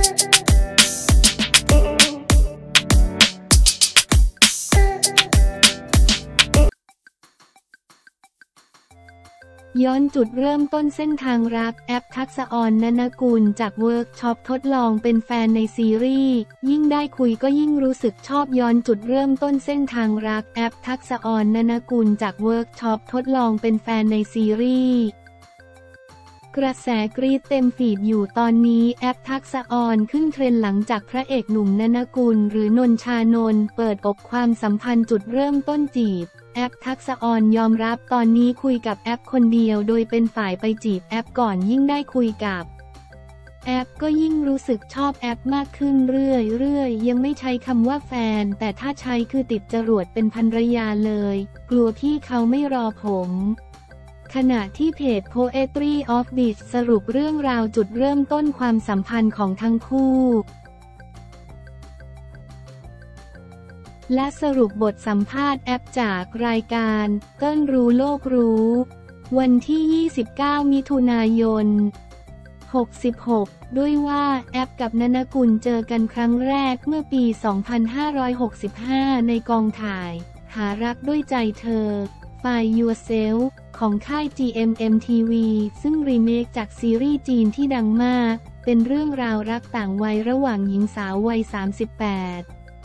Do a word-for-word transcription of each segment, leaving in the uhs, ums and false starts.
ย้อนจุดเริ่มต้นเส้นทางรักแอปทักษะออน นนกุลจากเวิร์กช็อปทดลองเป็นแฟนในซีรีส์ยิ่งได้คุยก็ยิ่งรู้สึกชอบย้อนจุดเริ่มต้นเส้นทางรักแอปทักษะออน นนกุลจากเวิร์กช็อปทดลองเป็นแฟนในซีรีส์กระแสกรี๊ดเต็มฟีดอยู่ตอนนี้แอปทักษะออนขึ้นเทรนด์หลังจากพระเอกหนุ่ม นนกุลหรือนนชานนท์เปิดอกความสัมพันธ์จุดเริ่มต้นจีบแอปทักษะออนยอมรับตอนนี้คุยกับแอปคนเดียวโดยเป็นฝ่ายไปจีบแอปก่อนยิ่งได้คุยกับแอปก็ยิ่งรู้สึกชอบแอปมากขึ้นเรื่อยๆยังไม่ใช้คำว่าแฟนแต่ถ้าใช้คือติดจรวดเป็นภรรยาเลยกลัวพี่เขาไม่รอผมขณะที่เพจ Poetry of Beach สรุปเรื่องราวจุดเริ่มต้นความสัมพันธ์ของทั้งคู่และสรุปบทสัมภาษณ์แอปจากรายการเติ้ลรู้โลกรู้วันที่ ยี่สิบเก้า มิถุนายน หกสิบหก ด้วยว่าแอปกับนนกุลเจอกันครั้งแรกเมื่อปี สองพันห้าร้อยหกสิบห้า ในกองถ่ายหารักด้วยใจเธอ Find Yourself ของค่าย จี เอ็ม เอ็ม ที วี ซึ่งรีเมคจากซีรีส์จีนที่ดังมากเป็นเรื่องราวรักต่างวัยระหว่างหญิงสาววัย สามสิบแปด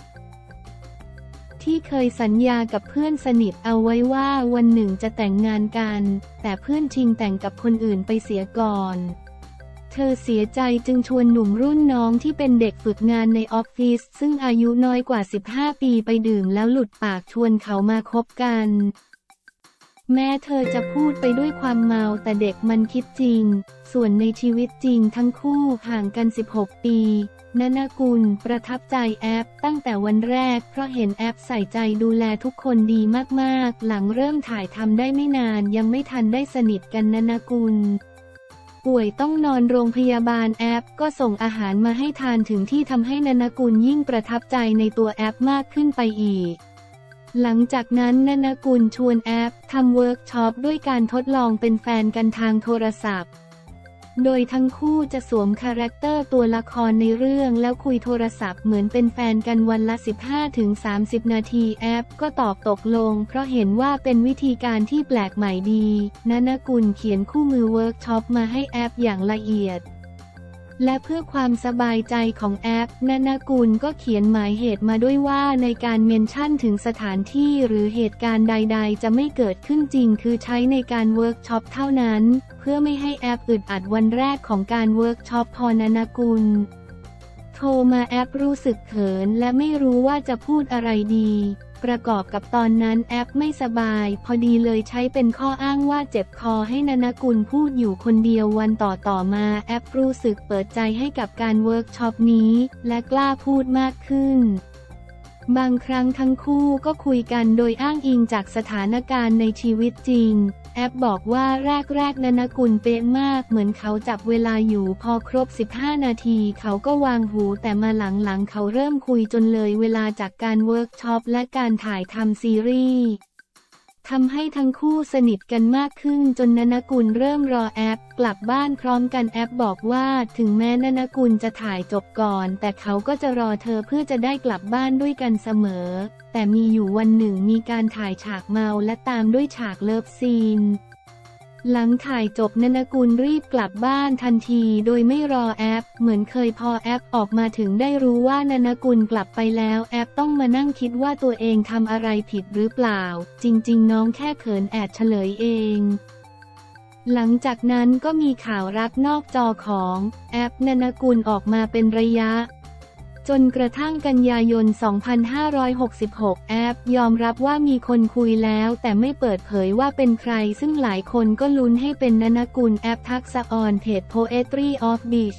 ที่เคยสัญญากับเพื่อนสนิทเอาไว้ว่าวันหนึ่งจะแต่งงานกันแต่เพื่อนชิงแต่งกับคนอื่นไปเสียก่อนเธอเสียใจจึงชวนหนุ่มรุ่นน้องที่เป็นเด็กฝึกงานในออฟฟิศซึ่งอายุน้อยกว่าสิบห้าปีไปดื่มแล้วหลุดปากชวนเขามาคบกันแม้เธอจะพูดไปด้วยความเมาแต่เด็กมันคิดจริงส่วนในชีวิตจริงทั้งคู่ห่างกันสิบหกปีนนกุลประทับใจแอปตั้งแต่วันแรกเพราะเห็นแอปใส่ใจดูแลทุกคนดีมากๆหลังเริ่มถ่ายทำได้ไม่นานยังไม่ทันได้สนิทกันนนกุลป่วยต้องนอนโรงพยาบาลแอปก็ส่งอาหารมาให้ทานถึงที่ทำให้นนกุลยิ่งประทับใจในตัวแอปมากขึ้นไปอีกหลังจากนั้นนนกุลชวนแอปทำเวิร์กช็อปด้วยการทดลองเป็นแฟนกันทางโทรศัพท์โดยทั้งคู่จะสวมคาแรคเตอร์ตัวละครในเรื่องแล้วคุยโทรศัพท์เหมือนเป็นแฟนกันวันละ สิบห้าถึงสามสิบ นาทีแอปก็ตอบตกลงเพราะเห็นว่าเป็นวิธีการที่แปลกใหม่ดีนนกุลเขียนคู่มือเวิร์กช็อปมาให้แอปอย่างละเอียดและเพื่อความสบายใจของแอปนนกุลก็เขียนหมายเหตุมาด้วยว่าในการเมนชั่นถึงสถานที่หรือเหตุการณ์ใดๆจะไม่เกิดขึ้นจริงคือใช้ในการเวิร์กช็อปเท่านั้นเพื่อไม่ให้แอปอึดอัดวันแรกของการเวิร์กช็อปพอนนกุลโทรมาแอปรู้สึกเขินและไม่รู้ว่าจะพูดอะไรดีประกอบกับตอนนั้นแอปไม่สบายพอดีเลยใช้เป็นข้ออ้างว่าเจ็บคอให้นนกุลพูดอยู่คนเดียววันต่อต่อมาแอปรู้สึกเปิดใจให้กับการเวิร์กช็อปนี้และกล้าพูดมากขึ้นบางครั้งทั้งคู่ก็คุยกันโดยอ้างอิงจากสถานการณ์ในชีวิตจริงแอปบอกว่าแรกๆนนกุลเป๊ะมากเหมือนเขาจับเวลาอยู่พอครบสิบห้านาทีเขาก็วางหูแต่มาหลังๆเขาเริ่มคุยจนเลยเวลาจากการเวิร์กช็อปและการถ่ายทำซีรีส์ทำให้ทั้งคู่สนิทกันมากขึ้นจนนนกุลเริ่มรอแอปกลับบ้านพร้อมกันแอปบอกว่าถึงแม้นนกุลจะถ่ายจบก่อนแต่เขาก็จะรอเธอเพื่อจะได้กลับบ้านด้วยกันเสมอแต่มีอยู่วันหนึ่งมีการถ่ายฉากเมาและตามด้วยฉากเลิฟซีนหลังถ่ายจบนนกุลรีบกลับบ้านทันทีโดยไม่รอแอปเหมือนเคยพอแอปออกมาถึงได้รู้ว่านนกุลกลับไปแล้วแอปต้องมานั่งคิดว่าตัวเองทำอะไรผิดหรือเปล่าจริงๆน้องแค่เขินแอบเฉลยเองหลังจากนั้นก็มีข่าวรักนอกจอของแอปนนกุลออกมาเป็นระยะจนกระทั่งกันยายน สองพันห้าร้อยหกสิบหก แอปยอมรับว่ามีคนคุยแล้วแต่ไม่เปิดเผยว่าเป็นใครซึ่งหลายคนก็ลุ้นให้เป็นนนกุลแอปทักษะออนเพจ Poetry of Beach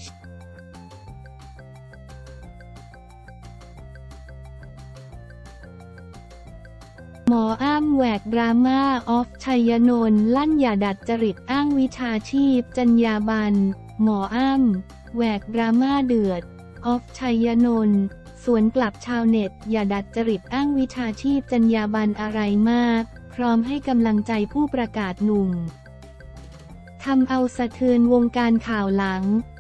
หมออ้ำแหวกดราม่าออฟชัยนนท์ลั่นอย่าดัดจริตอ้างวิชาชีพจรรยาบรรณหมออ้ำแหวกดราม่าเดือดออฟชัยนนท์สวนกลับชาวเน็ตอย่าดัดจริตอ้างวิชาชีพจรรยาบรรณอะไรมากพร้อมให้กำลังใจผู้ประกาศหนุ่มทำเอาสะเทือนวงการข่าวหลัง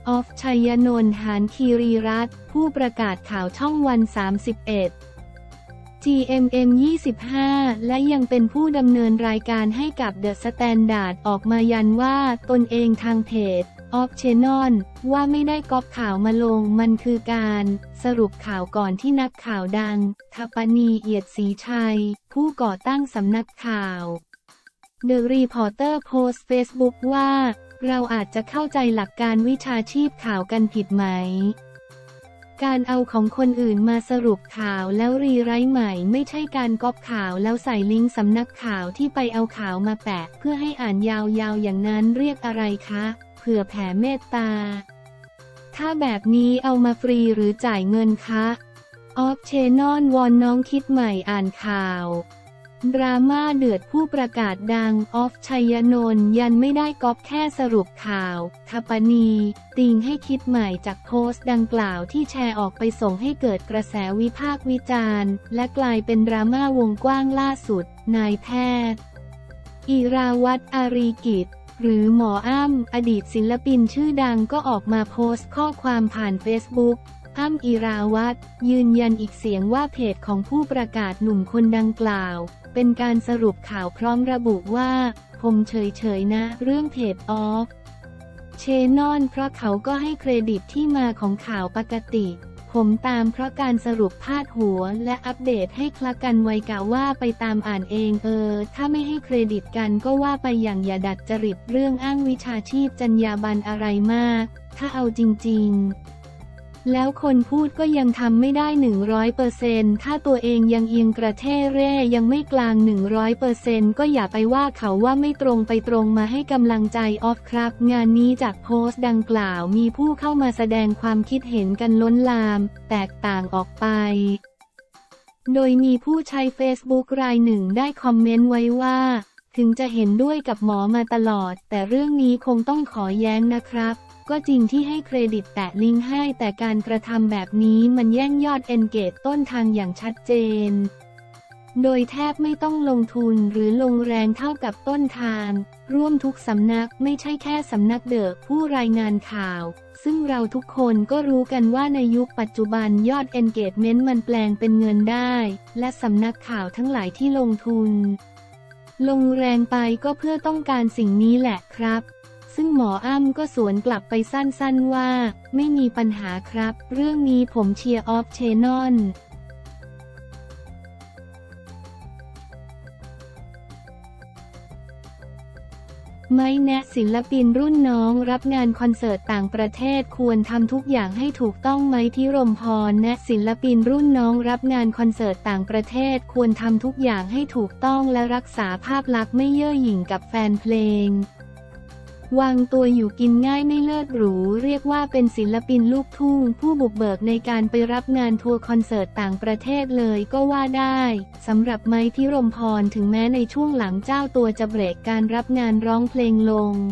ออฟ ชัยนนท์ หานคีรีรัตน์ผู้ประกาศข่าวช่องวัน สามสิบเอ็ด จี เอ็ม เอ็ม ยี่สิบห้า และยังเป็นผู้ดำเนินรายการให้กับเดอะสแตนดาร์ดออกมายันว่าตนเองทางเพจออฟ ชานนท์ว่าไม่ได้ก๊อปข่าวมาลงมันคือการสรุปข่าวก่อนที่นักข่าวดังทปนี เอียดศรีชัยผู้ก่อตั้งสำนักข่าวเดอะรีพอร์เตอร์โพสต์เฟซบุ๊กว่าเราอาจจะเข้าใจหลักการวิชาชีพข่าวกันผิดไหมการเอาของคนอื่นมาสรุปข่าวแล้วรีไรต์ใหม่ไม่ใช่การก๊อปข่าวแล้วใส่ลิงก์สำนักข่าวที่ไปเอาข่าวมาแปะเพื่อให้อ่านยาวๆอย่างนั้นเรียกอะไรคะเผื่อแผ่เมตตาถ้าแบบนี้เอามาฟรีหรือจ่ายเงินคะออฟ ชานนท์วอนน้องคิดใหม่อ่านข่าวดราม่าเดือดผู้ประกาศดังออฟ ชัยนนท์ยันไม่ได้ก๊อปแค่สรุปข่าวทปนีติงให้คิดใหม่จากโพสต์ดังกล่าวที่แชร์ออกไปส่งให้เกิดกระแสวิพากษ์วิจารณ์และกลายเป็นดราม่าวงกว้างล่าสุดนายแพทย์อิราวัฒน์ อารีกิจหรือหมออ้ำอดีตศิลปินชื่อดังก็ออกมาโพสต์ข้อความผ่านเฟซบุ๊กอ้ำอิราวัฒน์ยืนยันอีกเสียงว่าเพจของผู้ประกาศหนุ่มคนดังกล่าวเป็นการสรุปข่าวพร้อมระบุว่าผมเฉยๆนะเรื่องเพจออฟ ชานนท์เพราะเขาก็ให้เครดิตที่มาของข่าวปกติผมตามเพราะการสรุปพาดหัวและอัปเดตให้คละกันไวกะว่าไปตามอ่านเองเออถ้าไม่ให้เครดิตกันก็ว่าไปอย่างอย่าดัดจริตเรื่องอ้างวิชาชีพจรรยาบรรณอะไรมากถ้าเอาจริงๆแล้วคนพูดก็ยังทำไม่ได้หนึ่งร้อยเปอร์เซนต์ถ้าตัวเองยังเอียงกระเท่เร่ยังไม่กลางหนึ่งร้อยเปอร์เซนต์ก็อย่าไปว่าเขาว่าไม่ตรงไปตรงมาให้กำลังใจออฟครับงานนี้จากโพสต์ดังกล่าวมีผู้เข้ามาแสดงความคิดเห็นกันล้นหลามแตกต่างออกไปโดยมีผู้ใช้เฟซบุ๊กรายหนึ่งได้คอมเมนต์ไว้ว่าถึงจะเห็นด้วยกับหมอมาตลอดแต่เรื่องนี้คงต้องขอแย้งนะครับก็จริงที่ให้เครดิตแตะลิงก์ให้แต่การกระทำแบบนี้มันแย่งยอดเอนเกจต้นทางอย่างชัดเจนโดยแทบไม่ต้องลงทุนหรือลงแรงเท่ากับต้นทางร่วมทุกสำนักไม่ใช่แค่สำนักเดอะผู้รายงานข่าวซึ่งเราทุกคนก็รู้กันว่าในยุคปัจจุบันยอดเอนเกจเมนต์มันแปลงเป็นเงินได้และสำนักข่าวทั้งหลายที่ลงทุนลงแรงไปก็เพื่อต้องการสิ่งนี้แหละครับซึ่งหมออ้ำก็สวนกลับไปสั้นๆว่าไม่มีปัญหาครับเรื่องนี้ผมเชียร์ออฟ ชานนท์ไม่แนะศิลปินรุ่นน้องรับงานคอนเสิร์ตต่างประเทศควรทำทุกอย่างให้ถูกต้องไหมพิรมพรแนะศิลปินรุ่นน้องรับงานคอนเสิร์ตต่างประเทศควรทำทุกอย่างให้ถูกต้องและรักษาภาพลักษณ์ไม่เย่อหยิ่งกับแฟนเพลงวางตัวอยู่กินง่ายไม่เลิศหรูเรียกว่าเป็นศิลปินลูกทุ่งผู้บุกเบิกในการไปรับงานทัวร์คอนเสิร์ตต่างประเทศเลยก็ว่าได้สำหรับไมค์ พิรมพรถึงแม้ในช่วงหลังเจ้าตัวจะเบรกการรับงานร้องเพลงลง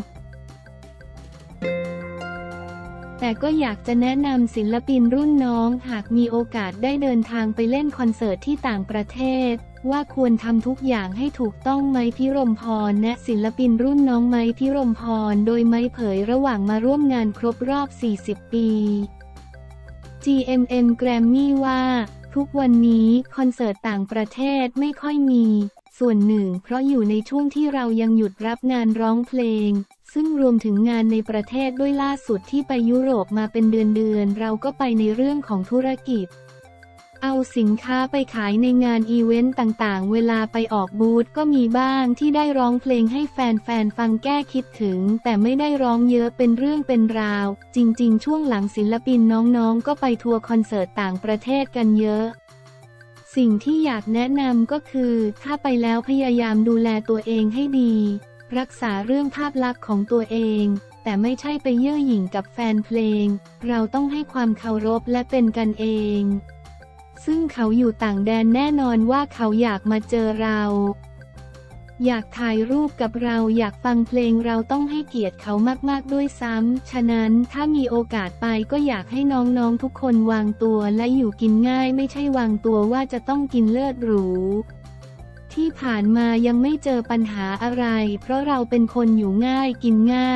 แต่ก็อยากจะแนะนำศิลปินรุ่นน้องหากมีโอกาสได้เดินทางไปเล่นคอนเสิร์ตที่ต่างประเทศว่าควรทำทุกอย่างให้ถูกต้องไมค์ พิรมพรแนะศิลปินรุ่นน้องไมค์ พิรมพรโดยไมค์เผยระหว่างมาร่วมงานครบรอบสี่สิบปี จี เอ็ม เอ็ม แกรมมี่ว่าทุกวันนี้คอนเสิร์ตต่างประเทศไม่ค่อยมีส่วนหนึ่งเพราะอยู่ในช่วงที่เรายังหยุดรับงานร้องเพลงซึ่งรวมถึงงานในประเทศด้วยล่าสุดที่ไปยุโรปมาเป็นเดือนๆเราก็ไปในเรื่องของธุรกิจเอาสินค้าไปขายในงานอีเวนต์ต่างๆเวลาไปออกบูธก็มีบ้างที่ได้ร้องเพลงให้แฟนๆฟังแก้คิดถึงแต่ไม่ได้ร้องเยอะเป็นเรื่องเป็นราวจริงๆช่วงหลังศิลปินน้องๆก็ไปทัวร์คอนเสิร์ตต่างประเทศกันเยอะสิ่งที่อยากแนะนำก็คือถ้าไปแล้วพยายามดูแลตัวเองให้ดีรักษาเรื่องภาพลักษณ์ของตัวเองแต่ไม่ใช่ไปเย่อหยิ่งกับแฟนเพลงเราต้องให้ความเคารพและเป็นกันเองซึ่งเขาอยู่ต่างแดนแน่นอนว่าเขาอยากมาเจอเราอยากถ่ายรูปกับเราอยากฟังเพลงเราต้องให้เกียรติเขามากๆด้วยซ้ำฉะนั้นถ้ามีโอกาสไปก็อยากให้น้องๆทุกคนวางตัวและอยู่กินง่ายไม่ใช่วางตัวว่าจะต้องกินเลิศหรูที่ผ่านมายังไม่เจอปัญหาอะไรเพราะเราเป็นคนอยู่ง่ายกินง่าย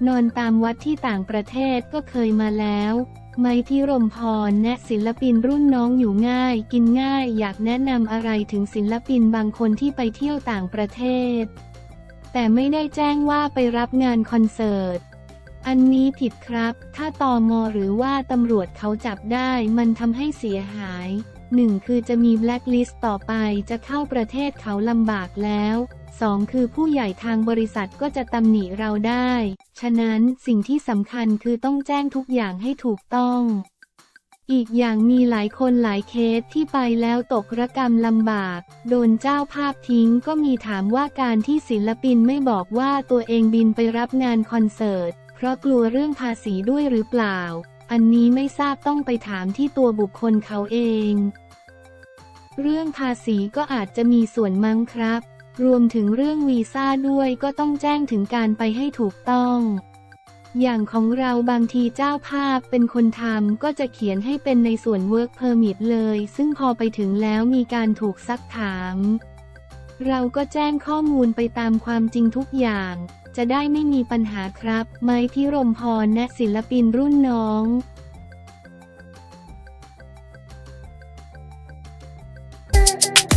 นอนตามวัดที่ต่างประเทศก็เคยมาแล้วไมค์ พิรมพรแนะศิลปินรุ่นน้องอยู่ง่ายกินง่ายอยากแนะนำอะไรถึงศิลปินบางคนที่ไปเที่ยวต่างประเทศแต่ไม่ได้แจ้งว่าไปรับงานคอนเสิร์ตอันนี้ผิดครับถ้าตม.หรือว่าตำรวจเขาจับได้มันทำให้เสียหายหนึ่งคือจะมีแบล็คลิสต์ต่อไปจะเข้าประเทศเขาลำบากแล้วสองคือผู้ใหญ่ทางบริษัทก็จะตำหนิเราได้ฉะนั้นสิ่งที่สำคัญคือต้องแจ้งทุกอย่างให้ถูกต้องอีกอย่างมีหลายคนหลายเคสที่ไปแล้วตกระกรรมลำบากโดนเจ้าภาพทิ้งก็มีถามว่าการที่ศิลปินไม่บอกว่าตัวเองบินไปรับงานคอนเสิร์ตเพราะกลัวเรื่องภาษีด้วยหรือเปล่าอันนี้ไม่ทราบต้องไปถามที่ตัวบุคคลเขาเองเรื่องภาษีก็อาจจะมีส่วนมั้งครับรวมถึงเรื่องวีซ่าด้วยก็ต้องแจ้งถึงการไปให้ถูกต้องอย่างของเราบางทีเจ้าภาพเป็นคนทำก็จะเขียนให้เป็นในส่วน work permit เลยซึ่งพอไปถึงแล้วมีการถูกซักถามเราก็แจ้งข้อมูลไปตามความจริงทุกอย่างจะได้ไม่มีปัญหาครับไมค์ พิรมพรแนะศิลปินรุ่นน้อง